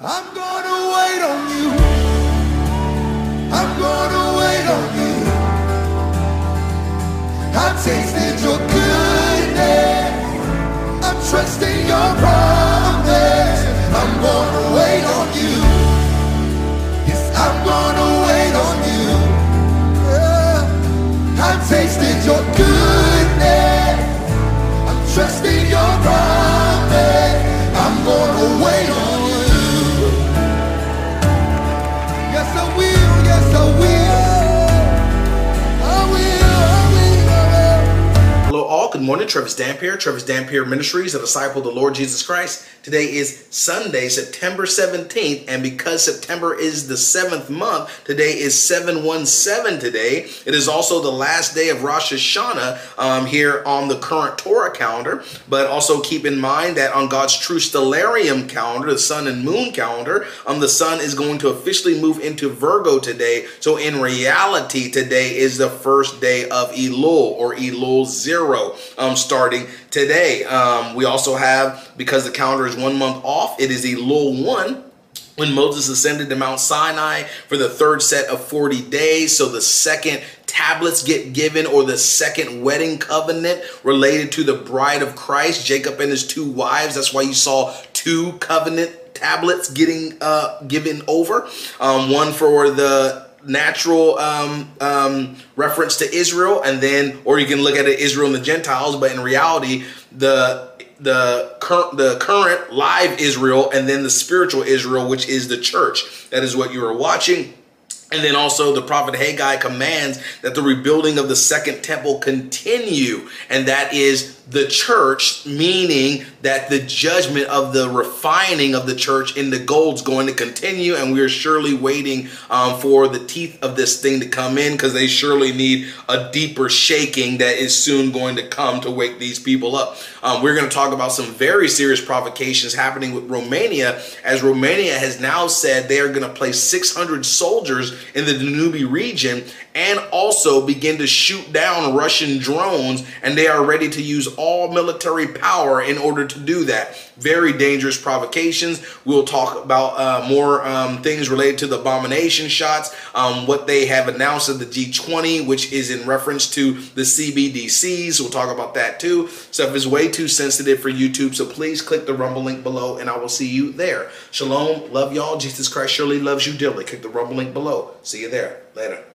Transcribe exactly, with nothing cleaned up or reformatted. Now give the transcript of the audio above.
I'm gonna wait on you. I'm gonna wait on you. I've tasted your goodness. I'm trusting your promise. I'm gonna wait on you. Yes, I'm gonna wait on you. Yeah. I've tasted your goodness. I'm trusting your promise. I'm gonna wait on you. Yes, I will. Yes, I will. I will. I will. I will. Hello all, good morning. Trevis Dampier, Trevis Dampier Ministries, a disciple of the Lord Jesus Christ. Today is Sunday, September seventeenth, and because September is the seventh month, today is seven one seven today. It is also the last day of Rosh Hashanah um, here on the current Torah calendar, but also keep in mind that on God's true stellarium calendar, the sun and moon calendar, um, the sun is going to officially move into Virgo today. So in reality, today is the first day of Elul, or Elul zero, um, starting today. Um, we also have, because the calendar is one month off, it is Elul one, when Moses ascended to Mount Sinai for the third set of forty days. So the second tablets get given, or the second wedding covenant related to the bride of Christ, Jacob and his two wives. That's why you saw two covenant tablets getting uh, given over. Um, one for the natural um, um, reference to Israel, and then, or you can look at it, Israel and the Gentiles, but in reality, the the current the current live Israel, and then the spiritual Israel, which is the church. That is what you are watching. And then also the prophet Haggai commands that the rebuilding of the second temple continue, and that is the church, meaning that the judgment of the refining of the church in the gold is going to continue, and we are surely waiting um, for the teeth of this thing to come in, because they surely need a deeper shaking that is soon going to come to wake these people up. Um, we're going to talk about some very serious provocations happening with Romania, as Romania has now said they are going to place six hundred soldiers in the Danube region and also begin to shoot down Russian drones, and they are ready to use all military power in order to do that. Very dangerous provocations. We'll talk about uh, more um, things related to the abomination shots, um, what they have announced at the G twenty, which is in reference to the C B D Cs. We'll talk about that too. Stuff is way too sensitive for YouTube, so please click the Rumble link below, and I will see you there. Shalom. Love y'all. Jesus Christ surely loves you dearly. Click the Rumble link below. See you there. Later.